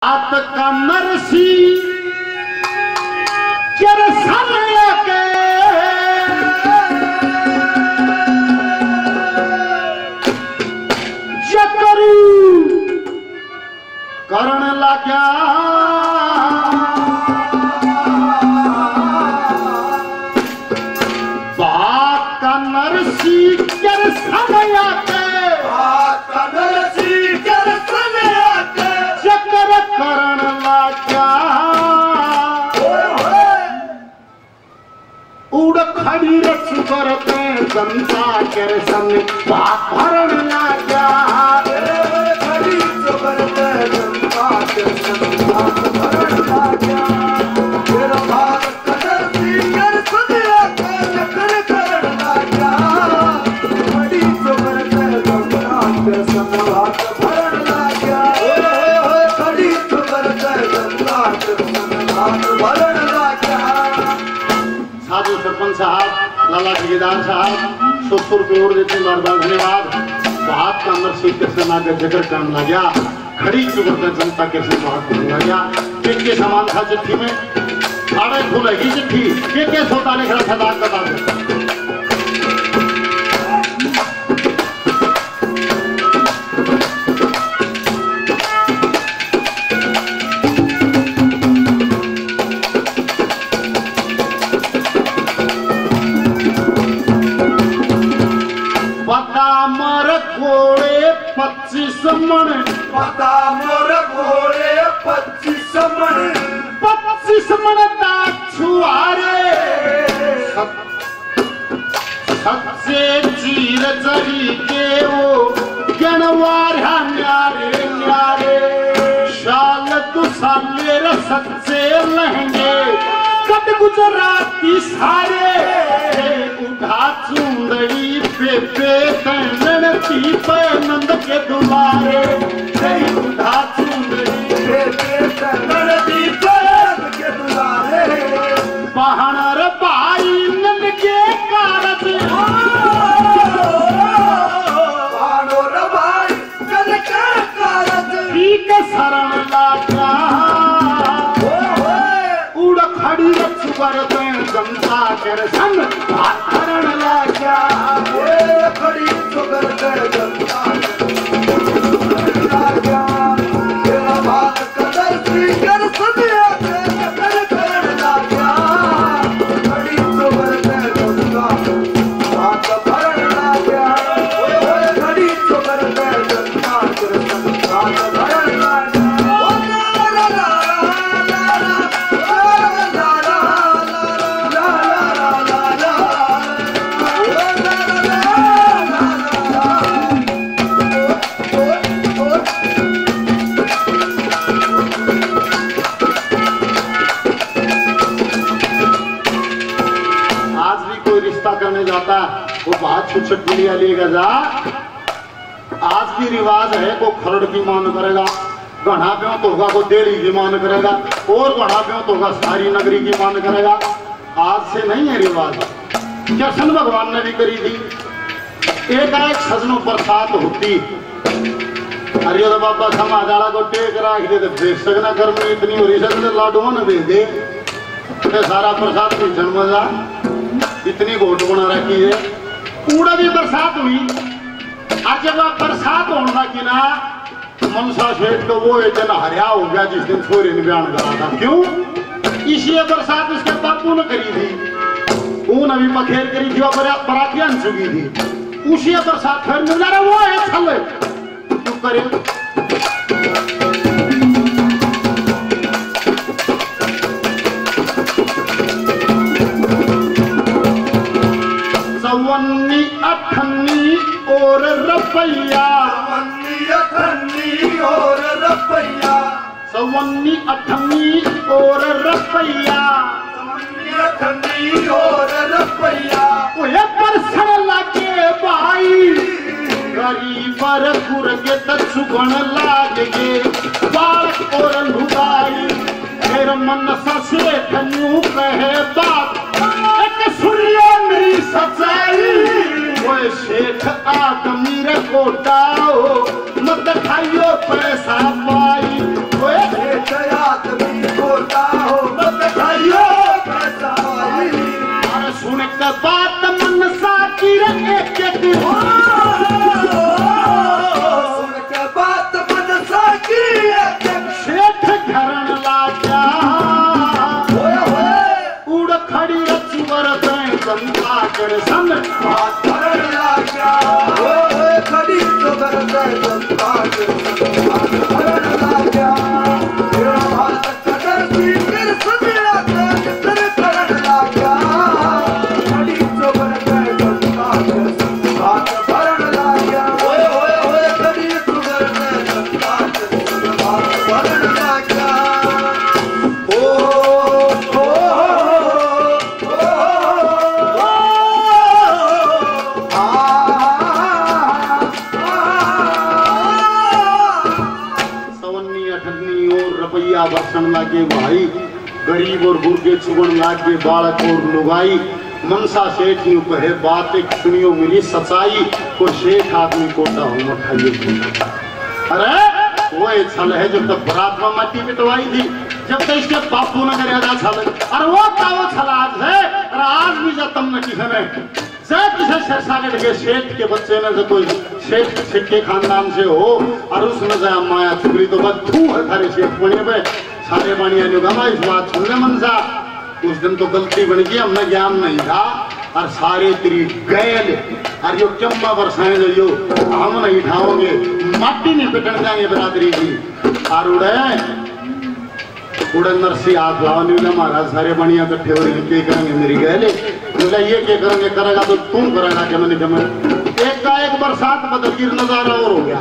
आप कमरसी चर समय के जकरू करण लाग्या बात का नरसी चर समय के करण लाग्या उड़ खड़ी रस करते जनता के संग भरण लाग्या खड़ी करते जनता के संग भरण लाग्या तेरा भारत कदर कर सुनिया के चक्कर करण लाग्या खड़ी करते जनता के संग भरण लाग्या साधु सरपंच साहब, लाला ठेकेदार साहब, 100 रुपये और देते बार-बार धन्यवाद। बात का अंदर सीट के सेना का जिक्र करने लग गया, खड़ी चुगरते जनता के से बात करने लग गया। के सामान था चिट्ठी में, साढ़े खुलेगी चिट्ठी, के सोता लिख रहा था दाग बता दो। मर घोड़े 25 मन पता मोर घोड़े 25 मन 25 मन छुआरे सबसे चीर जरी के वो गणवारा न्यारे न्यारे शाल दुसाले रसत से लहंगे कट गुजराती सारे उठा चुंदड़ी पे नंदी पे नंद के दुलारे उठा चुंदड़ी पे नंदी पे के दुलारे बहनर भाई नंद के कारज बहनर भाई नंद के कारज ठीक शरण लागा उड़ खड़ी रक्षुवर जनता के संग भरण लाग्या खड़ी चुगर जनता लाग्या तेरा बात कदर कर सुनिया के चक्कर करण लाग्या खड़ी चुगर जनता बात भरण लाग्या खड़ी चुगर जनता के संग बात भरण लाग्या करने जाता वो बात छुछट लिया लेगा जा। आज की रिवाज है को खरड़ की मान करेगा, गढ़ा पे तो होगा को देड़ी की मान करेगा, और गढ़ा पे तो होगा सारी नगरी की मान करेगा। आज से नहीं है रिवाज, कृष्ण भगवान ने भी करी थी। एक सजनों बरसात होती अरे तो बाबा समाजाला को टेक राख दे भेज सकना गर्मी इतनी हो रही सकते लाडुआ न भेज दे सारा प्रसाद पीछण मजा इतनी घोट बना रखी है। पूरा भी बरसात हुई, आज जब बरसात होना की ना मनसा सेठ को वो एक जन हरिया हो गया जिस दिन छोरे ने बयान करा था। क्यों? इसी बरसात इसके बापू ने करी थी, वो अभी मखेर करी थी और बरातियां चुकी थी। उसी बरसात फिर मिल रहा वो है छल क्यों करे सवन्नी अठन्नी और रपैया सवन्नी अठन्नी और रपैया परसण लागे भाई गरीबर गुरगे तुगण लागे बात और लुगाई फिर मन ससे धन्यू कहे बात एक सुनियो मेरी सच्चाई वो शेख आदमी रे कोटाओ मत खाइयो पैसा पाई वो रुपया बरसन लागे भाई, गरीब और गुर्गे चुगन लागे बालक और लुगाई। मनसा सेठ यूं कहे बात एक सुनियो मिली सच्चाई, को शेख आदमी कोटा हो मठाइए। अरे वो एक छल है जो तब बरात में मट्टी पिटवाई थी, जब तक इसके बापू ने करेगा छल, और वो तावो छल आज है। और आज भी जब तुमने किसी ने किसी शेरसागढ़ के सेठ के बच्चे में से कोई सेठ के खानदान से हो और उसमें से माया चुगली तो बस तू है थारे सेठ बने पे सारे बाणिया ने गमा इस बात सुनने मनसा। उस दिन तो गलती बन गई, हमने ज्ञान नहीं था और सारे तेरी गैल और यो चम्मा बरसाएं जो हम नहीं उठाओगे, माटी नहीं पिटन जाएंगे बरादरी की। और उड़े नरसी हाथ लाओ नीला महाराज सारे बढ़िया इकट्ठे हो रहे क्या करेंगे मेरी गहले बोला ये क्या करेंगे, करेगा तो तुम करेगा क्या मैंने जमा। एक का एक बरसात बदल गिर नजारा और हो गया।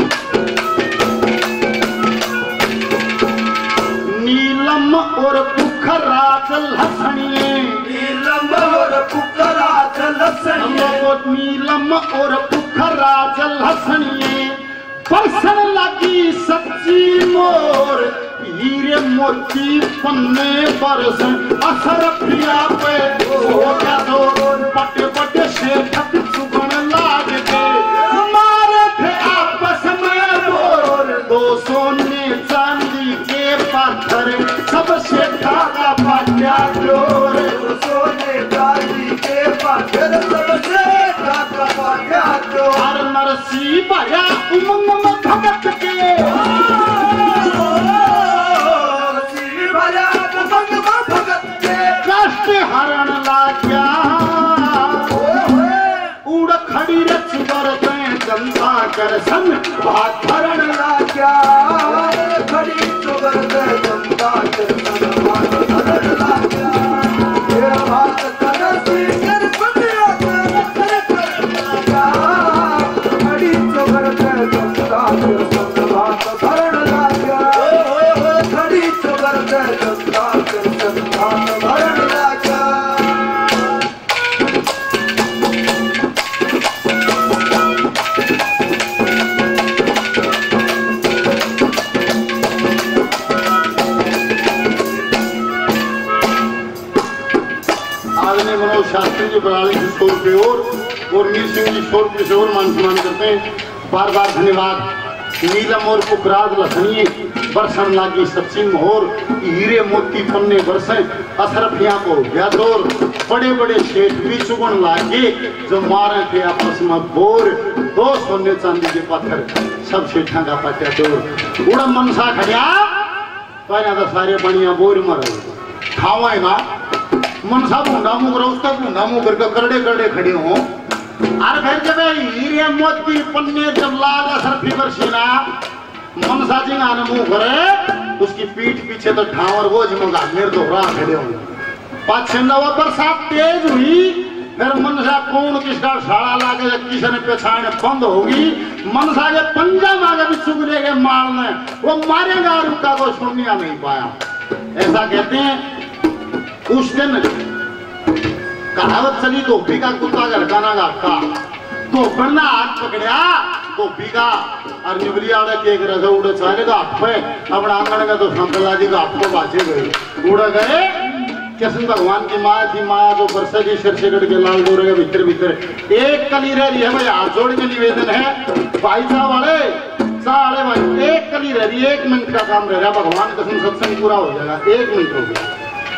नीलम और पुखरा चल हसनिए, नीलम और पुखरा चल हसनिए, नीलम और पुखरा चल हसनिए। बरसन लगी सच्ची मोर, हीरे मोती पन्ने बरस असर पिया पे हो गया तो बटे बटे शेख चुगन लाग के मारे थे आपस में बोर। दो सोने चांदी के पत्थर सब शेखा का पाट्या जोर, सोने चांदी के पत्थर सब शेखा का पाट्या जोर। हर नरसी भया उमंग में भगत के, हरण लाग्या उड़ खड़ी रच करते जनता कर सन बात हरण लाग्या खड़ी करते जनता कर सन बात हरण लाग्या। ये बात करती कर बंदिया कर लाग्या खड़ी करते जनता कर सन बात हरण लाग्या। खड़ी करते जनता कर सन बात हरण लाग्या। शास्त्री जी 4200 रुपये और मीर सिंह जी 100 रुपये से और मान सम्मान करते हैं। बार बार धन्यवाद। नीलम और पुखराज लसनिए, बरसन लागी सच्ची मोहर, हीरे मोती पन्ने बरसे असरफिया को व्यादोर। बड़े बड़े शेठ भी चुगन लागे जो मारे थे आपस में बोर। दो सोने चांदी के पत्थर सब शेठा का पत्या चोर। उड़ा मनसा खड़िया पहले तो सारे बढ़िया बोर मर खावा ना मनसा भूंडा मुँह करो उसका भूंडा मुँह करके करड़े करड़े खड़े हो। और फिर जब हीरे मोती पन्ने जब लाल असरफी बरसीना मनसा जी आने मुँह करे उसकी पीठ पीछे तो ठावर वो जमगा मेरे तो राह खड़े हो। पाछे नवा बरसात तेज हुई फिर मनसा कौन किसका साड़ा लागे किसी ने पेछाने बंद होगी। मनसा के पंजा मांगे भी चुगले के माल ने वो मारेगा और उनका को सुनने नहीं पाया। ऐसा कहते हैं उस दिन कहावत चली धोबी का कुत्ता घरकाना घाटा तो बढ़ना हाथ पकड़िया धोबी का और निबली आड़े केक रहे उड़े चाले घाट पे अपना आंगन का तो शंकरला जी घाट को बाजे गए उड़ गए। कृष्ण भगवान की माया थी, माया को बरसे की सिर से कट के लाल डोरे के भीतर भीतर एक कली रह रही है भाई। हाथ जोड़ के निवेदन है भाई साहब वाले साले भाई एक कली रह रही है, 1 मिनट का काम रह रहा है। भगवान कसम सत्संग पूरा हो जाएगा, 1 मिनट हो गया।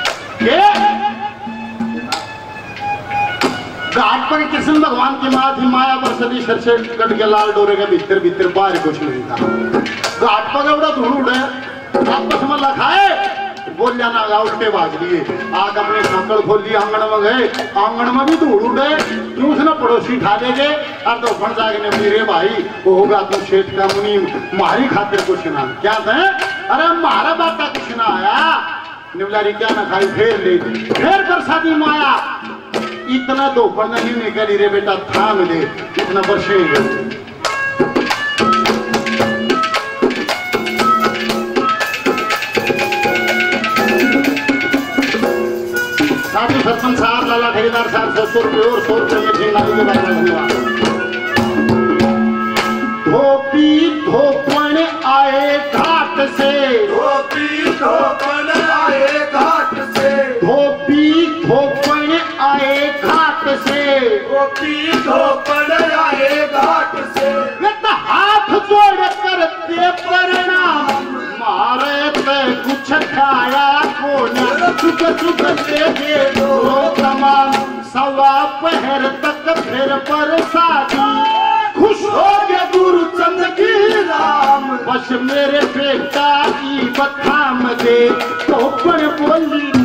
घाट पर कृष्ण भगवान की माँ थी, माया पर सदी सर से कट के लाल डोरे के भीतर भीतर बाहर कुछ नहीं था। घाट पर उड़ा धूल उड़े आपस में लखाए बोल जाना उल्टे बाज लिए आग अपने संकल खोल लिए आंगन में गए। आंगन में भी धूल उड़े क्यों उसने पड़ोसी खा ले गए और तो फण जागने मेरे भाई वो होगा तू सेठ का मुनि मारी खातिर कुछ ना क्या थे। अरे मारा बात का कुछ ना आया निवलारी क्या ना खाई फेर ले फिर बरसाती माया इतना तो पढ़ना नहीं निकली रे बेटा थाम ले इतना बरसेंगे। साधु सरपंच साहब लाला ठेकेदार साहब 100 रुपये और 100 रुपये ठेकेदारी के बारे में धन्यवाद। धोपी धोपण आए घाट से, धोपी रोटी धोपड़ आए घाट से हाथ जोड़ करते प्रणाम मारे पे कुछ खाया को न चुक चुक दे दो तमाम सवा पहर तक फिर प्रसादी खुश हो गया गुरु चंद की राम बस मेरे बेटा की बथाम दे तो पर बोली